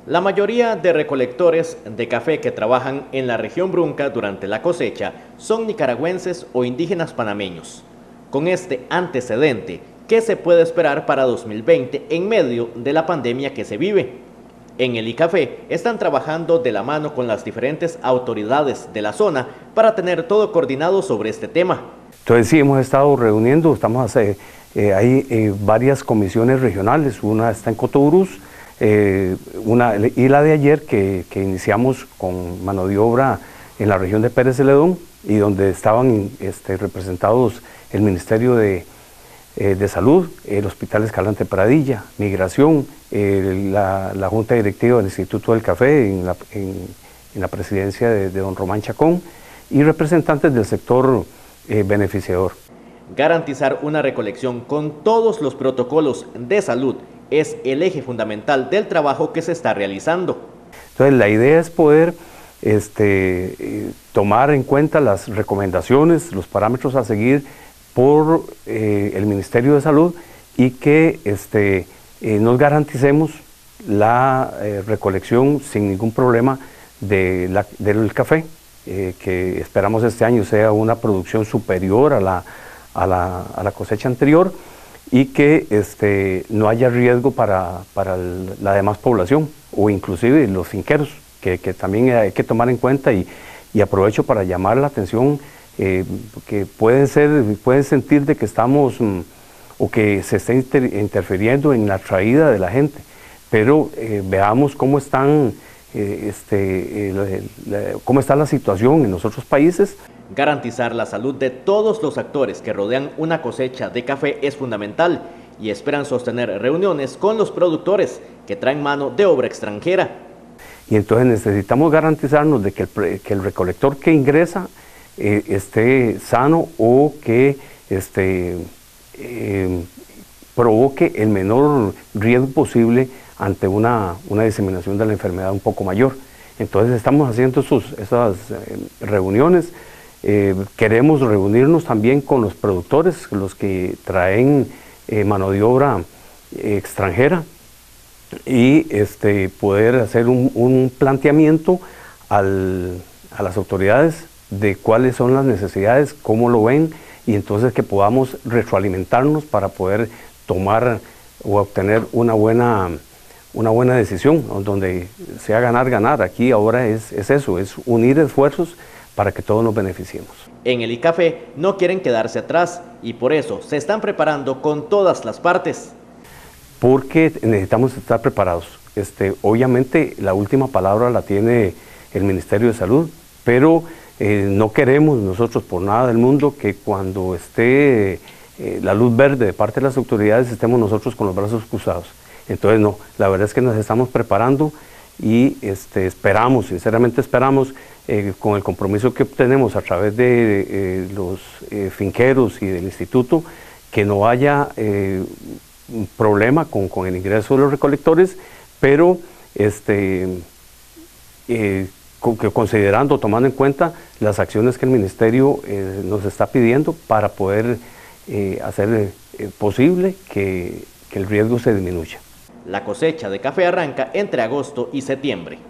La mayoría de recolectores de café que trabajan en la región Brunca durante la cosecha son nicaragüenses o indígenas panameños. Con este antecedente, ¿qué se puede esperar para 2020 en medio de la pandemia que se vive? En el ICAFE están trabajando de la mano con las diferentes autoridades de la zona para tener todo coordinado sobre este tema. Entonces sí, hemos estado reuniendo, hay varias comisiones regionales, una está en Cotobruz, y la de ayer que iniciamos con mano de obra en la región de Pérez Celedón y donde estaban representados el Ministerio de Salud, el Hospital Escalante Pradilla, Migración, la Junta Directiva del Instituto del Café en la presidencia de don Román Chacón y representantes del sector beneficiador. Garantizar una recolección con todos los protocolos de salud es el eje fundamental del trabajo que se está realizando. Entonces la idea es poder tomar en cuenta las recomendaciones, los parámetros a seguir por el Ministerio de Salud y que nos garanticemos la recolección sin ningún problema del café, que esperamos este año sea una producción superior a la cosecha anterior y que no haya riesgo para la demás población o inclusive los finqueros, que también hay que tomar en cuenta y aprovecho para llamar la atención que pueden sentir de que estamos o que se está interfiriendo en la traída de la gente, pero veamos cómo cómo está la situación en los otros países. Garantizar la salud de todos los actores que rodean una cosecha de café es fundamental y esperan sostener reuniones con los productores que traen mano de obra extranjera. Y entonces necesitamos garantizarnos de que el recolector que ingresa esté sano o que provoque el menor riesgo posible ante una diseminación de la enfermedad un poco mayor. Entonces estamos haciendo esas reuniones. Queremos reunirnos también con los productores, los que traen mano de obra extranjera y poder hacer un planteamiento a las autoridades de cuáles son las necesidades, cómo lo ven y entonces que podamos retroalimentarnos para poder tomar o obtener una buena decisión donde sea ganar. Aquí ahora es eso, es unir esfuerzos para que todos nos beneficiemos. En el ICAFE no quieren quedarse atrás y por eso se están preparando con todas las partes. Porque necesitamos estar preparados. Obviamente la última palabra la tiene el Ministerio de Salud, pero no queremos nosotros por nada del mundo que cuando esté la luz verde de parte de las autoridades estemos nosotros con los brazos cruzados. Entonces no, la verdad es que nos estamos preparando y esperamos, sinceramente esperamos, con el compromiso que obtenemos a través de los finqueros y del instituto, que no haya un problema con el ingreso de los recolectores, pero considerando, tomando en cuenta las acciones que el Ministerio nos está pidiendo para poder hacer posible que el riesgo se disminuya. La cosecha de café arranca entre agosto y septiembre.